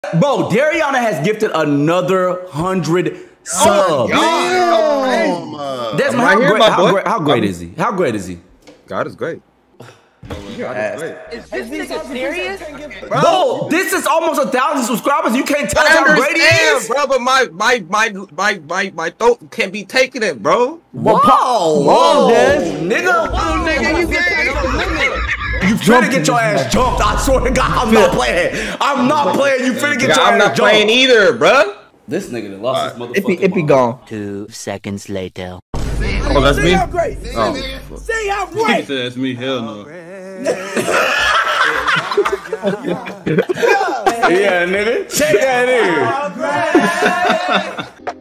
Bro, Dariana has gifted another 100 subs. Desmond, how great is he? How great is he? God is great. God is great. Is this nigga serious? Bro, this is almost 1,000 subscribers. You can't tell us how great he is, bro. But my throat can't be taking it, bro. Whoa, Des, nigga. You finna get your ass jumped. I swear to God, I'm not playing. I'm not playing. You finna get your ass jumped. I'm not playing either, bro. This nigga that lost his motherfucking It be gone. 2 seconds later. Oh, that's me? How great. Oh. See how great. That's me. Hell no. Yeah, nigga. Check that in.